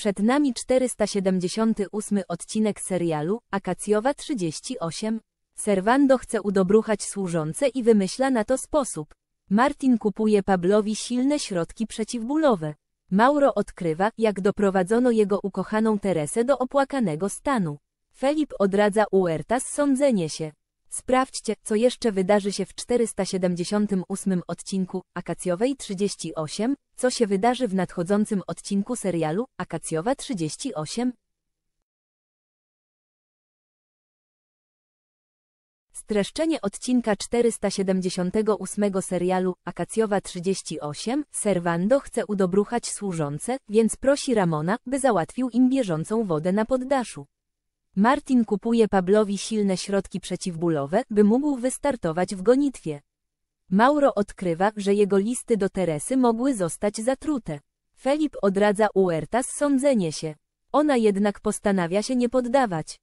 Przed nami 478 odcinek serialu Akacjowa 38. Servando chce udobruchać służące i wymyśla na to sposób. Martin kupuje Pablowi silne środki przeciwbólowe. Mauro odkrywa, jak doprowadzono jego ukochaną Teresę do opłakanego stanu. Felip odradza Huertas sądzenie się. Sprawdźcie, co jeszcze wydarzy się w 478 odcinku Akacjowej 38, co się wydarzy w nadchodzącym odcinku serialu Akacjowa 38. Streszczenie odcinka 478 serialu Akacjowa 38. Servando chce udobruchać służące, więc prosi Ramona, by załatwił im bieżącą wodę na poddaszu. Martin kupuje Pablowi silne środki przeciwbólowe, by mógł wystartować w gonitwie. Mauro odkrywa, że jego listy do Teresy mogły zostać zatrute. Felip odradza Huertas sądzenie się. Ona jednak postanawia się nie poddawać.